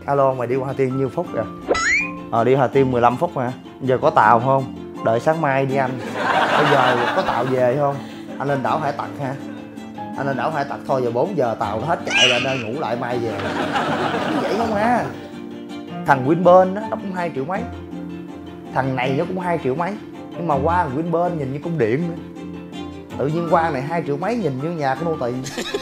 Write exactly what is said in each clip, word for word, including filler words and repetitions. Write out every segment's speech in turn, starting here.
Alo, mày đi qua Hà Tiên nhiêu phút rồi? Ờ đi Hà Tiên mười lăm phút hả? Giờ có tàu không? Đợi sáng mai đi anh. Bây giờ có tàu về không? Anh lên đảo Hải Tặc ha. Anh lên đảo Hải Tặc thôi, giờ bốn giờ tàu nó hết chạy rồi, anh ngủ lại mai về. Vậy không à? Thằng Winburn đó, nó cũng hai triệu mấy. Thằng này nó cũng hai triệu mấy. Nhưng mà qua thằng Winburn nhìn như cung điện nữa. Tự nhiên qua này hai triệu mấy nhìn như nhà của nô tỳ.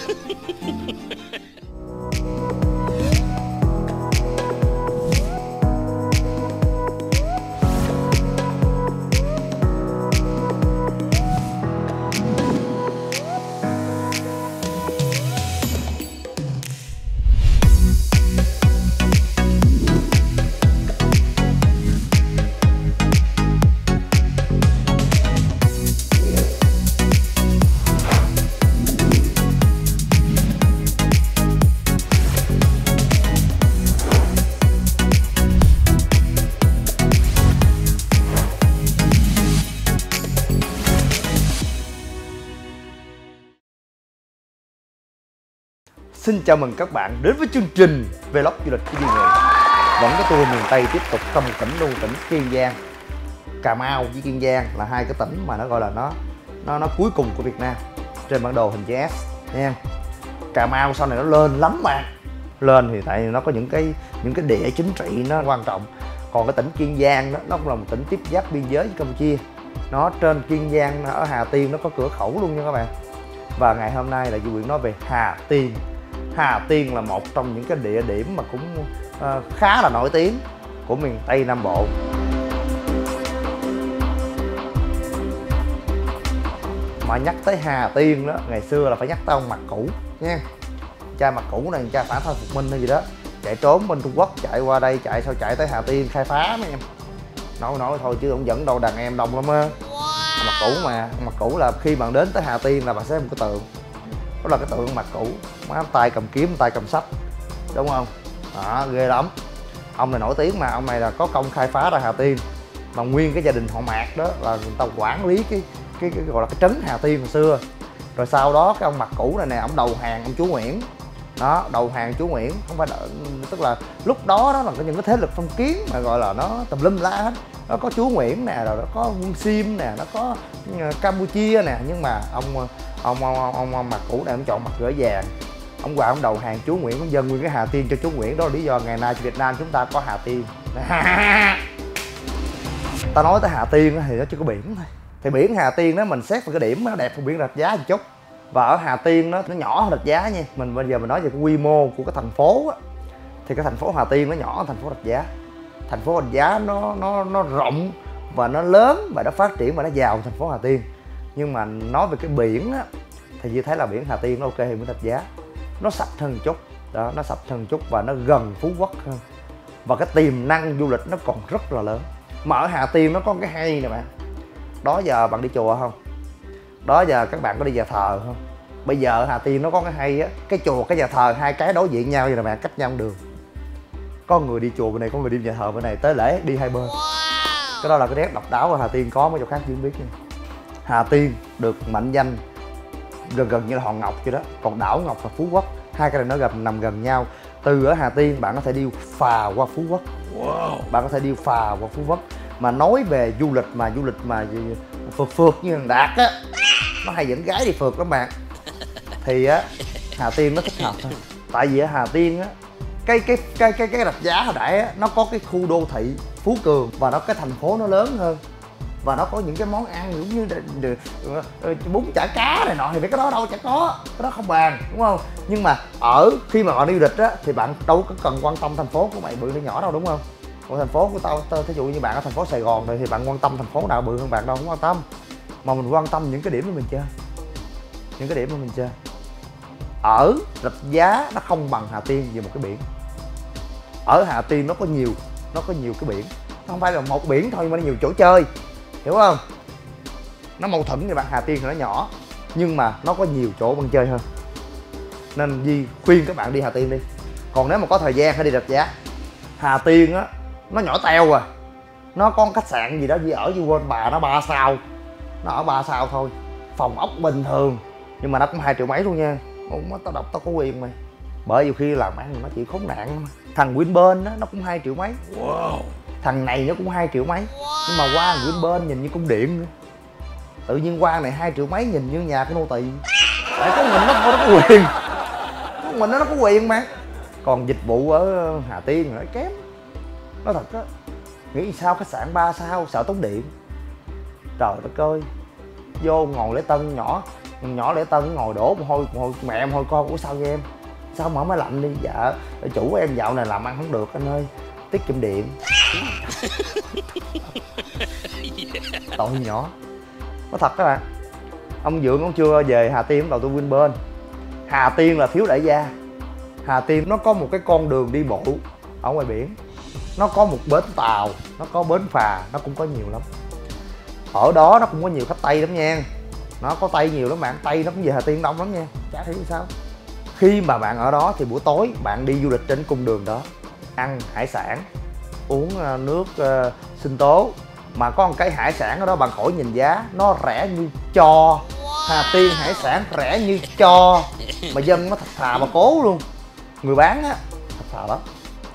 Xin chào mừng các bạn đến với chương trình Vlog du lịch của Duy Nguyễn. Vẫn có tour miền Tây tiếp tục trong tỉnh đô tỉnh Kiên Giang. Cà Mau với Kiên Giang là hai cái tỉnh mà nó gọi là nó nó nó cuối cùng của Việt Nam trên bản đồ hình chữ S nha. Cà Mau sau này nó lên lắm mà. Lên thì tại vì nó có những cái những cái địa chính trị nó quan trọng. Còn cái tỉnh Kiên Giang đó, nó cũng là một tỉnh tiếp giáp biên giới với Campuchia. Nó trên Kiên Giang ở Hà Tiên nó có cửa khẩu luôn nha các bạn. Và ngày hôm nay là Duy Nguyễn nói về Hà Tiên. Hà Tiên là một trong những cái địa điểm mà cũng uh, khá là nổi tiếng của miền Tây Nam Bộ. Mà nhắc tới Hà Tiên đó, ngày xưa là phải nhắc tới ông Mặt Cũ nha. Cha Mặt Cũ này, cha Phả Thôi Phục Minh hay gì đó, chạy trốn bên Trung Quốc, chạy qua đây, chạy sao chạy tới Hà Tiên khai phá mấy em. Nói nói thôi chứ ông dẫn đâu đàn em đông lắm á. Mặt Cũ mà, Mặt Cũ là khi bạn đến tới Hà Tiên là bạn sẽ thấy một cái tượng. Đó là cái tượng Mặt Cũ, má tay cầm kiếm, tay cầm sách, đúng không? Đó, ghê lắm. Ông này nổi tiếng mà, ông này là có công khai phá ra Hà Tiên. Mà nguyên cái gia đình họ Mạc đó là người ta quản lý cái cái, cái gọi là cái trấn Hà Tiên hồi xưa. Rồi sau đó cái ông Mặt Cũ này nè, ông đầu hàng ông Chúa Nguyễn. Đó, đầu hàng Chúa Nguyễn, không phải đợi, tức là lúc đó đó là có những cái thế lực phong kiến mà gọi là nó tùm lum la hết. Nó có Chúa Nguyễn nè, rồi nó có Quân Sim nè, nó có Campuchia nè, nhưng mà ông ông ông, ông, ông Mặt Cũ này ông chọn mặt gỡ vàng. Ông qua ông đầu hàng Chúa Nguyễn, ông dâng nguyên cái Hà Tiên cho Chúa Nguyễn. Đó là lý do ngày nay Việt Nam chúng ta có Hà Tiên. Ta nói tới Hà Tiên thì nó chỉ có biển thôi. Thì biển Hà Tiên đó mình xét vào cái điểm nó đẹp hơn biển Rạch Giá một chút. Và ở Hà Tiên đó, nó nhỏ hơn Rạch Giá nha. Mình bây giờ mình nói về cái quy mô của cái thành phố á, thì cái thành phố Hà Tiên nó nhỏ hơn thành phố Rạch Giá. Thành phố Rạch Giá nó nó nó rộng và nó lớn và nó phát triển và nó giàu thành phố Hà Tiên. Nhưng mà nói về cái biển á, thì như thấy là biển Hà Tiên nó ok hơn biển Rạch Giá. Nó sạch hơn chút, đó, nó sạch hơn chút và nó gần Phú Quốc hơn. Và cái tiềm năng du lịch nó còn rất là lớn. Mà ở Hà Tiên nó có cái hay nè bạn. Đó giờ bạn đi chùa không? Đó giờ các bạn có đi nhà thờ không? Bây giờ ở Hà Tiên nó có cái hay á, cái chùa cái nhà thờ hai cái đối diện nhau vậy nè bạn, cách nhau đường. Có người đi chùa bên này, có người đi nhà thờ bên này, tới lễ đi hai bên. Cái đó là cái nét độc đáo ở Hà Tiên, có mấy chỗ khác chưa biết nha. Hà Tiên được mệnh danh gần gần như là hòn ngọc vậy đó, còn đảo Ngọc và Phú Quốc, hai cái này nó gần nằm gần nhau. Từ ở Hà Tiên bạn có thể đi phà qua Phú Quốc. Wow. Bạn có thể đi phà qua Phú Quốc. Mà nói về du lịch mà du lịch mà phượt phượt như thằng Đạt á, nó hay dẫn gái đi phượt lắm bạn. Thì á Hà Tiên nó thích hợp thôi. Tại vì ở Hà Tiên á, cái cái cái cái cái Rạch Giá hồi nãy á, nó có cái khu đô thị Phú Cường và nó cái thành phố nó lớn hơn. Và nó có những cái món ăn giống như bún chả cá này nọ thì mấy cái đó đâu chả có, cái đó không bàn, đúng không? Nhưng mà ở khi mà bạn đi du lịch á thì bạn đâu có cần quan tâm thành phố của mày bự hay nhỏ đâu, đúng không? Còn thành phố của tao, tao thí dụ như bạn ở thành phố Sài Gòn này thì bạn quan tâm thành phố nào bự hơn bạn đâu, không quan tâm. Mà mình quan tâm những cái điểm mà mình chơi, những cái điểm mà mình chơi. Ở Rạch Giá nó không bằng Hà Tiên về một cái biển. Ở Hà Tiên nó có nhiều, nó có nhiều cái biển. Nó không phải là một biển thôi nhưng mà nó nhiều chỗ chơi, hiểu không? Nó mâu thuẫn như bạn. Hà Tiên thì nó nhỏ nhưng mà nó có nhiều chỗ bạn chơi hơn. Nên Di khuyên các bạn đi Hà Tiên đi. Còn nếu mà có thời gian hãy đi Rạch Giá. Hà Tiên á, nó nhỏ teo rồi. Nó có một khách sạn gì đó Di ở Di quên bà, nó ba sao. Nó ở ba sao thôi. Phòng ốc bình thường nhưng mà nó cũng hai triệu mấy luôn nha. Ủa, tao đọc tao có quyền mày. Bởi vì khi làm ăn nó chỉ khốn nạn. Thằng Winburn đó, nó cũng hai triệu mấy. Wow. Thằng này nó cũng hai triệu mấy. Wow. Nhưng mà qua thằng Winburn nhìn như cung điện nữa. Tự nhiên qua này hai triệu mấy nhìn như nhà của nô tỳ. Tại có mình nó, nó có quyền. Có mình nó, nó có quyền mà. Còn dịch vụ ở Hà Tiên nó kém. Nói thật á, nghĩ sao khách sạn ba sao sợ tốn điện. Trời đất ơi, vô ngồi lễ tân nhỏ nhỏ lễ tân ngồi đổ một hồi, một hồi mẹ em hồi con của sao với em sao mở máy lạnh đi. Dạ chủ em dạo này làm ăn không được anh ơi, tiết kiệm điện. Tội nhỏ. Nói thật các bạn, ông Dượng ông chưa về Hà Tiên đầu tôi Winburn. Hà Tiên là thiếu đại gia. Hà Tiên nó có một cái con đường đi bộ ở ngoài biển, nó có một bến tàu, nó có bến phà, nó cũng có nhiều lắm. Ở đó nó cũng có nhiều khách Tây lắm nha. Nó có Tây nhiều lắm bạn, Tây nó cũng về Hà Tiên đông lắm nha, chả hiểu sao. Khi mà bạn ở đó thì buổi tối bạn đi du lịch trên cung đường đó, ăn hải sản, uống nước uh, sinh tố. Mà có một cái hải sản ở đó bạn khỏi nhìn giá, nó rẻ như cho. Hà Tiên hải sản rẻ như cho. Mà dân nó thật thà mà cố luôn. Người bán á, thật thà lắm.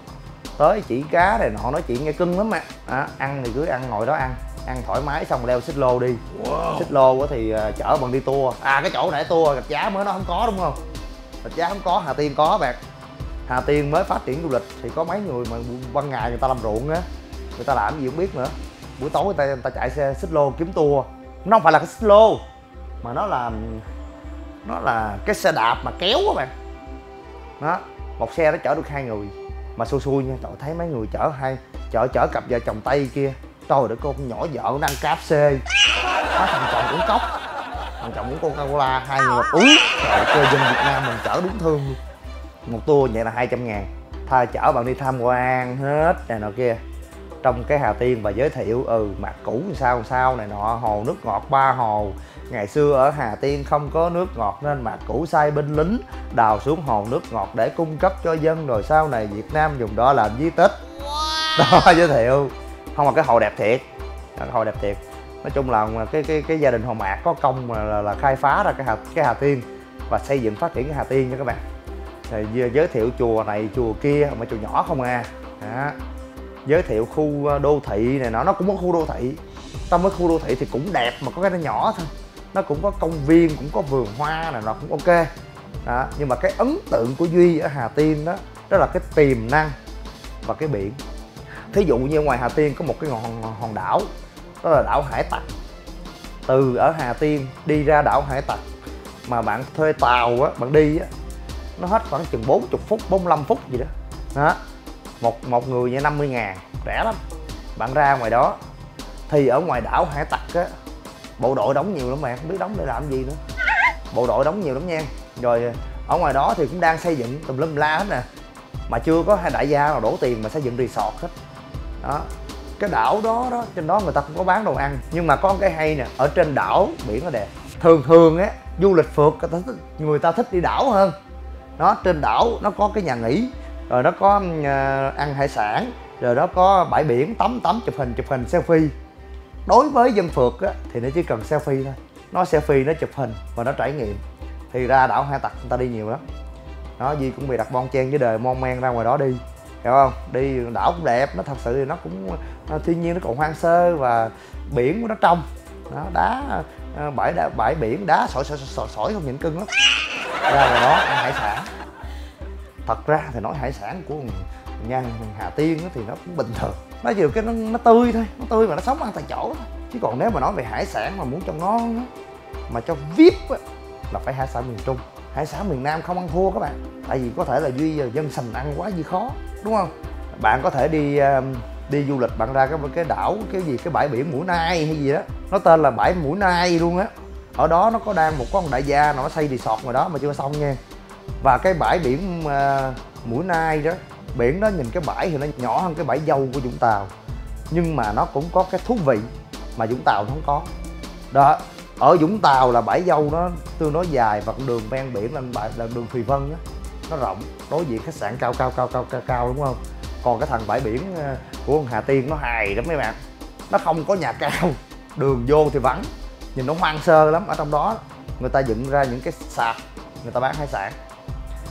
Tới chỉ cá này nọ nói chuyện nghe cưng lắm mà. À, ăn thì cứ ăn ngồi đó ăn. Ăn thoải mái xong leo xích lô đi. Wow. Xích lô thì uh, chở bằng đi tour. À cái chỗ nãy tour Rạch Giá mới nó không có đúng không? Rạch Giá không có, Hà Tiên có bạn. Hà Tiên mới phát triển du lịch thì có mấy người mà ban ngày người ta làm ruộng á, người ta làm gì không biết nữa. Buổi tối người ta, người ta chạy xe xích lô kiếm tour. Nó không phải là cái xích lô mà nó là nó là cái xe đạp mà kéo các bạn. Đó, một xe nó chở được hai người mà xui xui nha. Trời, thấy mấy người chở hai chở chở cặp vợ chồng Tây kia. Trời đất, con nhỏ vợ nó ăn ca ép xê. Đó, thằng chồng uống cốc, thằng chồng uống Coca-Cola, hai người một uống. Trời ơi, dân Việt Nam mình chở đúng thương luôn. Một tour vậy là hai trăm ngàn. Tha chở bạn đi tham quan hết này nọ kia. Trong cái Hà Tiên và giới thiệu ừ mặt cũ sao sao này nọ, hồ nước ngọt ba hồ. Ngày xưa ở Hà Tiên không có nước ngọt nên Mạc Cửu sai binh lính đào xuống hồ nước ngọt để cung cấp cho dân, rồi sau này Việt Nam dùng đó làm di tích. Đó, giới thiệu. Không, mà cái hồ đẹp thiệt, cái hồ đẹp thiệt. Nói chung là cái cái cái gia đình họ Mạc có công mà là, là khai phá ra cái Hà cái Hà Tiên và xây dựng phát triển cái Hà Tiên nha các bạn. Thì giới thiệu chùa này chùa kia mà chùa nhỏ không à. Đó. Giới thiệu khu đô thị này nó nó cũng có khu đô thị. Trong cái khu đô thị thì cũng đẹp mà có cái nó nhỏ thôi. Nó cũng có công viên, cũng có vườn hoa này nó cũng ok. Đó. Nhưng mà cái ấn tượng của Duy ở Hà Tiên đó, đó là cái tiềm năng và cái biển. Thí dụ như ngoài Hà Tiên có một cái hòn, hòn đảo, đó là đảo Hải Tặc. Từ ở Hà Tiên đi ra đảo Hải Tặc mà bạn thuê tàu á, bạn đi á, nó hết khoảng chừng bốn mươi phút, bốn mươi lăm phút gì đó. Đó. Một, một người như năm mươi ngàn, rẻ lắm. Bạn ra ngoài đó thì ở ngoài đảo Hải Tặc á, bộ đội đóng nhiều lắm, bạn không biết đóng để làm gì nữa. Bộ đội đóng nhiều lắm nha. Rồi ở ngoài đó thì cũng đang xây dựng tùm lum la hết nè, mà chưa có hai đại gia nào đổ tiền mà xây dựng resort hết. Đó, cái đảo đó đó, trên đó người ta cũng có bán đồ ăn. Nhưng mà có cái hay nè, ở trên đảo biển nó đẹp. Thường thường á, du lịch phượt người ta thích đi đảo hơn. Đó, trên đảo nó có cái nhà nghỉ, rồi nó có uh, ăn hải sản, rồi nó có bãi biển tắm tắm chụp hình chụp hình selfie. Đối với dân phượt á, thì nó chỉ cần selfie thôi. Nó selfie, nó chụp hình và nó trải nghiệm. Thì ra đảo Hải Tặc người ta đi nhiều lắm. Đó, Duy cũng bị đặt bon chen với đời mon men ra ngoài đó đi, hiểu không? Đi đảo cũng đẹp, nó thật sự thì nó cũng nó, thiên nhiên nó còn hoang sơ và biển của nó trong. Đó, đá bãi đá, bãi biển đá sỏi sỏi sỏi sỏi không nhìn cưng lắm. Ra ngoài đó ăn hải sản. Thật ra thì nói hải sản của nhà Hà Tiên thì nó cũng bình thường. Nó chỉ cái nó, nó tươi thôi, nó tươi mà nó sống ăn tại chỗ thôi. Chứ còn nếu mà nói về hải sản mà muốn cho ngon mà cho vi ai pi á, là phải hải sản miền Trung. Hải sản miền Nam không ăn thua các bạn. Tại vì có thể là Duy giờ dân sành ăn quá Duy khó, đúng không? Bạn có thể đi đi du lịch, bạn ra cái cái đảo cái gì cái bãi biển Mũi Nai hay gì đó, nó tên là bãi Mũi Nai luôn á. Ở đó nó có đang một con đại gia nó xây resort ngoài đó mà chưa xong nha. Và cái bãi biển uh, Mũi Nai đó, biển đó nhìn cái bãi thì nó nhỏ hơn cái bãi dâu của Vũng Tàu, nhưng mà nó cũng có cái thú vị mà Vũng Tàu nó không có. Đó, ở Vũng Tàu là bãi dâu nó tương đối dài và con đường ven biển là, bãi, là đường Thùy Vân đó, nó rộng, đối diện khách sạn cao cao cao cao cao cao, đúng không? Còn cái thằng bãi biển uh, của Hà Tiên nó hài lắm mấy bạn, nó không có nhà cao, đường vô thì vắng, nhìn nó hoang sơ lắm. Ở trong đó người ta dựng ra những cái sạp người ta bán hải sản.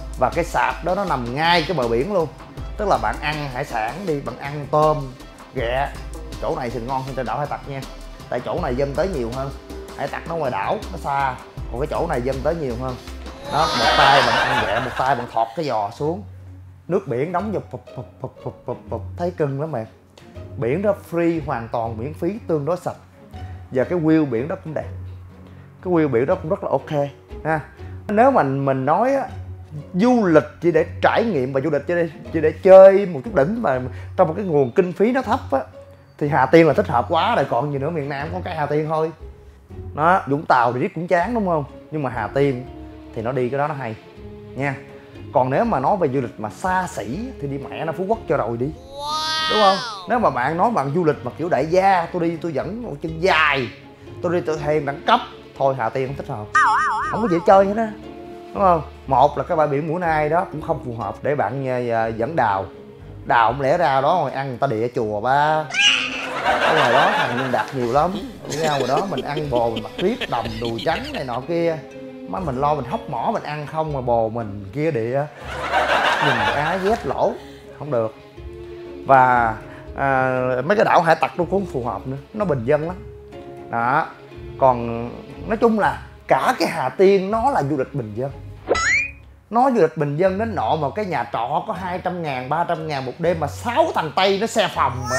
Và cái sạp đó nó nằm ngay cái bờ biển luôn, tức là bạn ăn hải sản đi, bạn ăn tôm ghẹ, chỗ này thì ngon hơn trên đảo Hải Tặc nha, tại chỗ này dân tới nhiều hơn. Hải Tặc nó ngoài đảo nó xa, còn cái chỗ này dân tới nhiều hơn đó. Một tay bạn ăn ghẹ, một tay bạn thọt cái giò xuống, nước biển đóng vào phụp phụp phụp phụp phụp phụp, thấy cưng lắm bạn. Biển đó free, hoàn toàn miễn phí, tương đối sạch, và cái view biển đó cũng đẹp, cái view biển đó cũng rất là ok ha. Nếu mà mình nói á, du lịch chỉ để trải nghiệm và du lịch chỉ để, chỉ để chơi một chút đỉnh mà trong một cái nguồn kinh phí nó thấp á, thì Hà Tiên là thích hợp quá rồi, còn gì nữa. Miền Nam có cái Hà Tiên thôi đó. Vũng Tàu thì riết cũng chán đúng không, nhưng mà Hà Tiên thì nó đi cái đó nó hay nha. Còn nếu mà nói về du lịch mà xa xỉ thì đi mẹ nó Phú Quốc cho rồi đi, đúng không? Nếu mà bạn nói bạn du lịch mà kiểu đại gia, tôi đi tôi dẫn một chân dài, tôi đi tôi thèm đẳng cấp, thôi Hà Tiên không thích hợp, không có dễ chơi hết á, đúng không? Một là cái bãi biển Mũi Nai đó cũng không phù hợp để bạn dẫn đào. Đào không lẽ ra đó rồi ăn người ta địa chùa ba, ở ngoài đó thằng Nhân Đạt nhiều lắm, với nhau rồi đó mình ăn bồ mình mặc riết đồng đùi trắng này nọ kia, má mình lo mình hóc mỏ mình ăn không mà bồ mình kia địa nhìn á ghét lỗ, không được. Và à, mấy cái đảo Hải Tặc nó cũng không phù hợp nữa, nó bình dân lắm đó. Còn nói chung là cả cái Hà Tiên nó là du lịch bình dân, nó du lịch bình dân đến nọ mà cái nhà trọ có hai trăm ngàn, ba trăm ngàn một đêm mà sáu thằng Tây nó xe phòng mà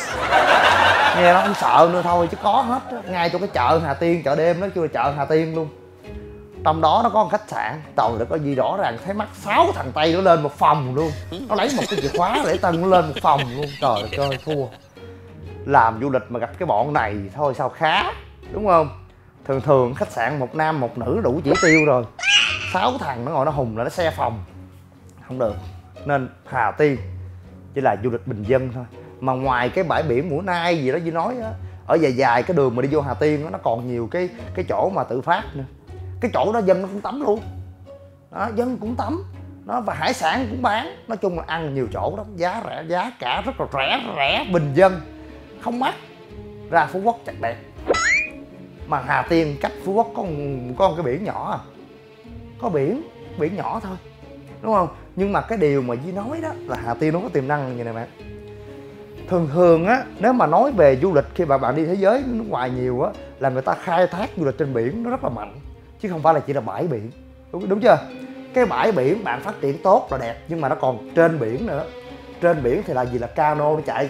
nghe nó không sợ nữa thôi, chứ có hết á. Ngay chỗ cái chợ Hà Tiên, chợ đêm nó kêu là chợ Hà Tiên luôn, trong đó nó có một khách sạn, trời đất có gì rõ ràng thấy mắt sáu thằng Tây nó lên một phòng luôn, nó lấy một cái chìa khóa để tân nó lên một phòng luôn. Trời đất ơi thua, làm du lịch mà gặp cái bọn này thôi sao khá, đúng không? Thường thường khách sạn một nam một nữ đủ chỉ tiêu rồi, sáu thằng nó ngồi nó hùng là nó xe phòng, không được. Nên Hà Tiên chỉ là du lịch bình dân thôi. Mà ngoài cái bãi biển Mũi Nai gì đó như nói á, ở dài dài cái đường mà đi vô Hà Tiên đó, nó còn nhiều cái cái chỗ mà tự phát nữa. Cái chỗ đó dân nó cũng tắm luôn đó, dân cũng tắm đó, và hải sản cũng bán. Nói chung là ăn nhiều chỗ lắm, giá rẻ, giá cả rất là rẻ, rẻ bình dân, không mắc. Ra Phú Quốc chặt đẹp, mà Hà Tiên cách Phú Quốc có có một cái biển nhỏ à, có biển biển nhỏ thôi, đúng không? Nhưng mà cái điều mà Di nói đó là Hà Tiên nó có tiềm năng như này bạn. Thường thường á, nếu mà nói về du lịch khi mà bạn đi thế giới nước ngoài nhiều á, là người ta khai thác du lịch trên biển nó rất là mạnh, chứ không phải là chỉ là bãi biển, đúng, đúng chưa? Cái bãi biển bạn phát triển tốt là đẹp, nhưng mà nó còn trên biển nữa. Trên biển thì là gì? Là cano nó chạy,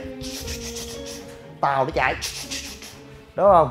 tàu nó chạy, đúng không?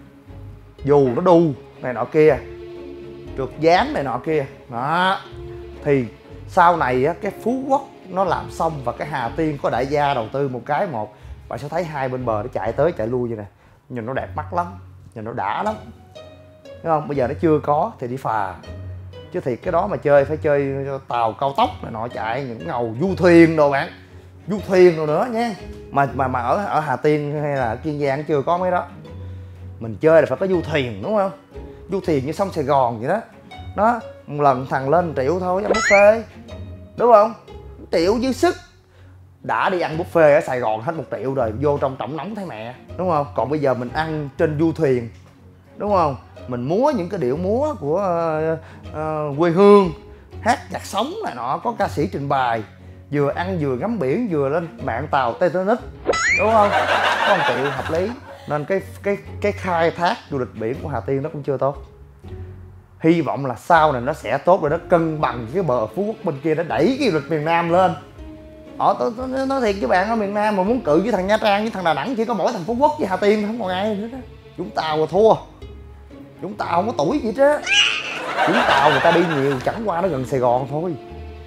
Dù nó đu này nọ kia, trượt dáng này nọ kia đó. Thì sau này á, cái Phú Quốc nó làm xong và cái Hà Tiên có đại gia đầu tư một cái một, bạn sẽ thấy hai bên bờ nó chạy tới chạy lui như này, nhìn nó đẹp mắt lắm, nhìn nó đã lắm, đúng không? Bây giờ nó chưa có thì đi phà, chứ thiệt cái đó mà chơi phải chơi tàu cao tốc này nọ chạy, những ngầu du thuyền đồ bạn, du thuyền rồi nữa nha. Mà mà mà ở ở Hà Tiên hay là ở Kiên Giang chưa có mấy đó. Mình chơi là phải có du thuyền, đúng không? Du thuyền như sông Sài Gòn vậy đó. Đó, một lần thằng lên triệu thôi ăn buffet, đúng không? Triệu dư sức. Đã đi ăn buffet ở Sài Gòn hết một triệu rồi, vô trong trỏng nóng thấy mẹ, đúng không? Còn bây giờ mình ăn trên du thuyền, đúng không? Mình múa những cái điệu múa của uh, uh, quê hương, hát nhạc sống này nọ, có ca sĩ trình bày, vừa ăn vừa ngắm biển vừa lên mạng tàu Titanic, đúng không? Có một triệu hợp lý. Nên cái cái cái khai thác du lịch biển của Hà Tiên nó cũng chưa tốt. Hy vọng là sau này nó sẽ tốt, rồi nó cân bằng cái bờ Phú Quốc bên kia, nó đẩy cái du lịch miền Nam lên. Ờ, tôi, tôi nói thiệt với bạn, ở miền Nam mà muốn cự với thằng Nha Trang với thằng Đà Nẵng chỉ có mỗi thằng Phú Quốc với Hà Tiên, không còn ai nữa đó. Vũng Tàu rồi thua, Vũng Tàu không có tuổi gì hết á. Vũng Tàu người ta đi nhiều, chẳng qua nó gần Sài Gòn thôi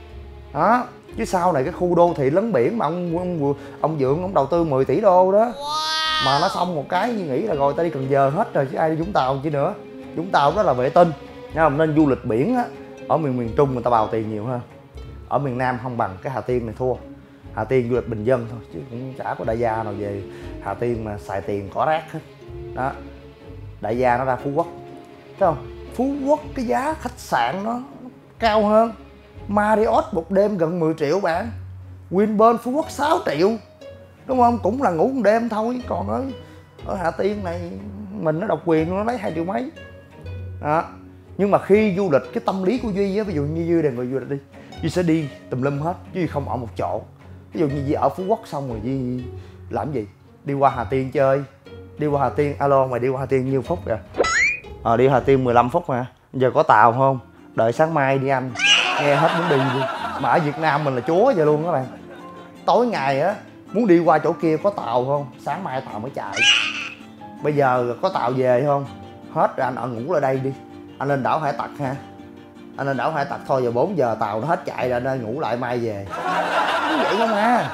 đó. Chứ sau này cái khu đô thị lấn biển mà ông ông, ông Vượng ông đầu tư mười tỷ đô đó, mà nó xong một cái như nghĩ là rồi ta đi Cần Giờ hết rồi, chứ ai đi Vũng Tàu chi nữa. Vũng Tàu đó là vệ tinh nha. Nên du lịch biển á, ở miền miền Trung người ta bào tiền nhiều hơn, ở miền Nam không bằng. Cái Hà Tiên này thua. Hà Tiên du lịch bình dân thôi, chứ cũng chả có đại gia nào về Hà Tiên mà xài tiền cỏ rác hết đó. Đại gia nó ra Phú Quốc, thấy không? Phú Quốc cái giá khách sạn nó cao hơn. Marriott một đêm gần mười triệu bạn, Vinpearl Phú Quốc sáu triệu, đúng không? Cũng là ngủ một đêm thôi. Còn ở ở Hà Tiên này mình nó độc quyền nó lấy hai triệu mấy đó. Nhưng mà khi du lịch, cái tâm lý của Duy á, ví dụ như Duy là người du lịch đi, Duy sẽ đi tùm lum hết chứ Duy không ở một chỗ. Ví dụ như Duy ở Phú Quốc xong rồi Duy làm gì? Đi qua Hà Tiên chơi. Đi qua Hà Tiên, alo mày đi qua Hà Tiên nhiêu phút kìa? Ờ đi Hà Tiên mười lăm phút mà. Giờ có tàu không? Đợi sáng mai đi anh. Nghe hết muốn đi đi. Mà ở Việt Nam mình là chúa vậy luôn các bạn. Tối ngày á muốn đi qua chỗ kia có tàu không? Sáng mai tàu mới chạy. Bây giờ có tàu về không? Hết rồi anh ở ngủ lại đây đi. Anh lên đảo Hải Tặc ha. Anh lên đảo Hải Tặc thôi, giờ bốn giờ tàu nó hết chạy rồi, anh ngủ lại mai về. Như vậy không à.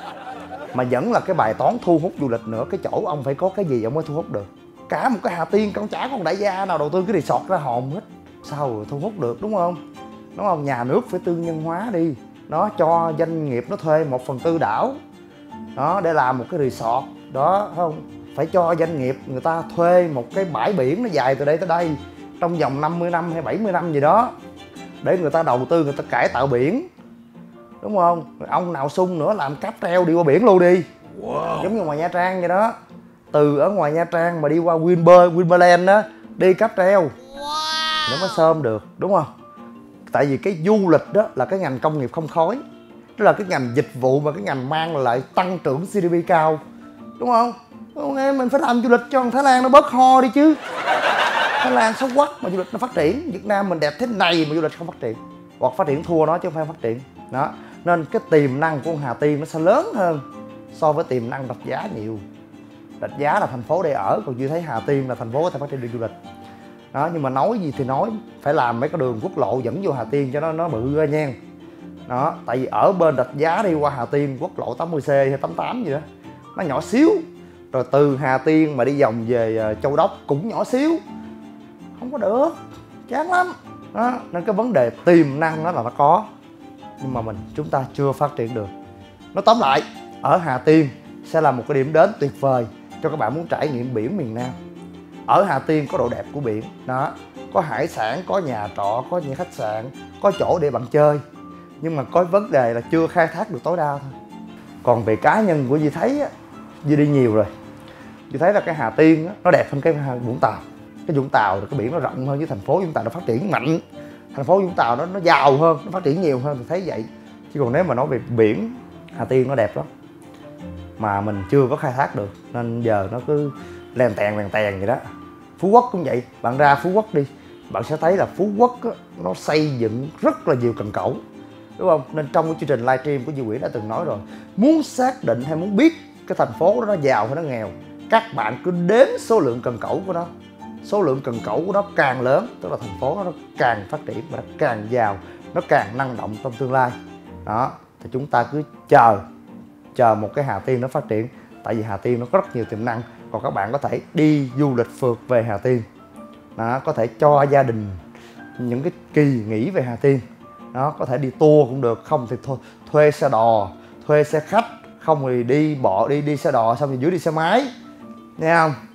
Mà vẫn là cái bài toán thu hút du lịch nữa. Cái chỗ ông phải có cái gì ông mới thu hút được. Cả một cái Hà Tiên con chả con đại gia nào đầu tư cái resort ra hồn hết. Sao rồi thu hút được đúng không? Đúng không? Nhà nước phải tư nhân hóa đi. Nó cho doanh nghiệp nó thuê một phần tư đảo đó để làm một cái resort đó, không? Phải cho doanh nghiệp người ta thuê một cái bãi biển nó dài từ đây tới đây trong vòng năm mươi năm hay bảy mươi năm gì đó để người ta đầu tư, người ta cải tạo biển, đúng không? Ông nào sung nữa làm cáp treo đi qua biển luôn đi. Wow. Giống như ngoài Nha Trang vậy đó. Từ ở ngoài Nha Trang mà đi qua Winber, Winberland đó, đi cáp treo. Wow. Nó mới xôm được, đúng không? Tại vì cái du lịch đó là cái ngành công nghiệp không khói. Đó là cái ngành dịch vụ và cái ngành mang lại tăng trưởng giê đê pê cao. Đúng không? Đúng em, mình phải làm du lịch cho Thái Lan nó bớt ho đi chứ. Thái Lan xấu quắc mà du lịch nó phát triển. Việt Nam mình đẹp thế này mà du lịch không phát triển. Hoặc phát triển thua nó chứ không phải phát triển. Đó. Nên cái tiềm năng của Hà Tiên nó sẽ lớn hơn so với tiềm năng Rạch Giá nhiều. Rạch Giá là thành phố để ở, còn Duy thấy Hà Tiên là thành phố có thể phát triển được du lịch. Đó, nhưng mà nói gì thì nói, phải làm mấy cái đường quốc lộ dẫn vô Hà Tiên cho nó nó bự ra nha. Đó, tại vì ở bên Rạch Giá đi qua Hà Tiên quốc lộ tám mươi C hay tám mươi tám gì đó, nó nhỏ xíu. Rồi từ Hà Tiên mà đi vòng về Châu Đốc cũng nhỏ xíu. Không có được, chán lắm. Đó, nên cái vấn đề tiềm năng đó là nó có, nhưng mà mình chúng ta chưa phát triển được. Nói tóm lại, ở Hà Tiên sẽ là một cái điểm đến tuyệt vời cho các bạn muốn trải nghiệm biển miền Nam. Ở Hà Tiên có độ đẹp của biển, đó, có hải sản, có nhà trọ, có những khách sạn, có chỗ để bạn chơi. Nhưng mà có vấn đề là chưa khai thác được tối đa thôi. Còn về cá nhân của Duy thấy á, Duy đi nhiều rồi, Duy thấy là cái Hà Tiên á, nó đẹp hơn cái Vũng Tàu. Cái Vũng Tàu cái biển nó rộng hơn, với thành phố Vũng Tàu nó phát triển mạnh. Thành phố Vũng Tàu nó nó giàu hơn, nó phát triển nhiều hơn, thì thấy vậy. Chứ còn nếu mà nói về biển, Hà Tiên nó đẹp lắm. Mà mình chưa có khai thác được, nên giờ nó cứ lèn tèn lèn tèn vậy đó. Phú Quốc cũng vậy, bạn ra Phú Quốc đi, bạn sẽ thấy là Phú Quốc á, nó xây dựng rất là nhiều cần cẩu, đúng không? Nên trong cái chương trình livestream của Duy Nguyễn đã từng nói rồi, muốn xác định hay muốn biết cái thành phố đó nó giàu hay nó nghèo, các bạn cứ đếm số lượng cần cẩu của nó. Số lượng cần cẩu của nó càng lớn, tức là thành phố nó càng phát triển và nó càng giàu, nó càng năng động trong tương lai. Đó, thì chúng ta cứ chờ chờ một cái Hà Tiên nó phát triển. Tại vì Hà Tiên nó có rất nhiều tiềm năng. Còn các bạn có thể đi du lịch phượt về Hà Tiên. Đó, có thể cho gia đình những cái kỳ nghỉ về Hà Tiên. Đó, có thể đi tour cũng được, không thì thôi thuê xe đò, thuê xe khách, không thì đi bộ đi đi xe đò xong rồi dưới đi xe máy. Nghe không?